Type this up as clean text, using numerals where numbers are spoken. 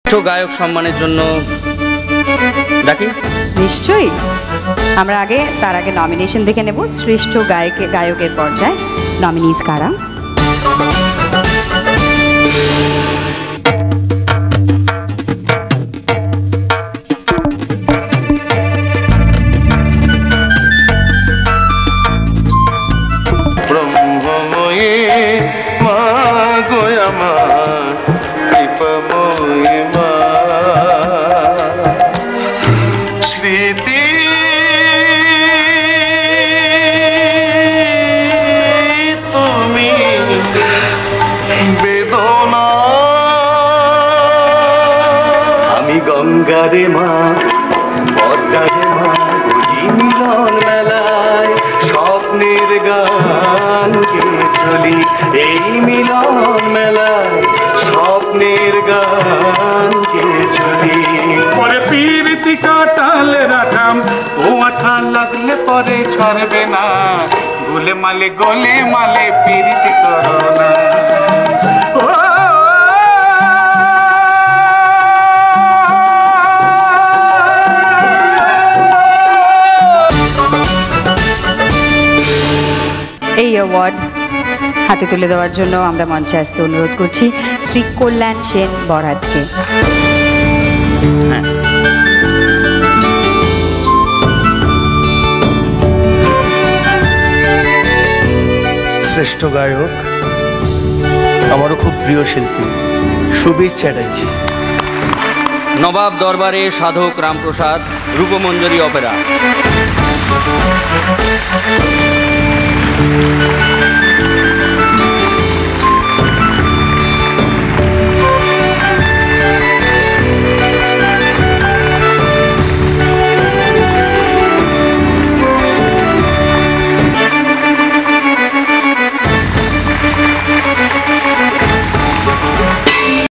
গায়ক সম্মানের জন্য ডাকি। নিশ্চয়ই, আমরা তার আগে নমিনেশন দেখে নেব। শ্রেষ্ঠ গায়কের পর্যায়ে নমিনিজ কারা? ব্রহ্মময়ী মা গো আমার, কৃপাময়ী মা, স্মৃতি তুমি বেদনা। আমি গঙ্গারে মা, পদ্মারে মা, মিলন মেলায় স্বপ্নের গান গেয়ে চলি। এই মিলন মেলায় স্বপ্নের গান গেয়ে চলি। পরে পিরিতি কাটালে রাখাম, ও আঠা লাগলে পরে ছাড়বে না। গোলে মালে পিরিতি করো না। এই অ্যাওয়ার্ড হাতে তুলে দেওয়ার জন্য আমরা মঞ্চে আসতে অনুরোধ করছি শ্রী কল্যাণ সেন বরাটকে। শ্রেষ্ঠ গায়ক আমারও খুব প্রিয় শিল্পী সুবীর চ্যাটার্জি। নবাব দরবারে সাধক রামপ্রসাদ, রূপমঞ্জরি অপেরা।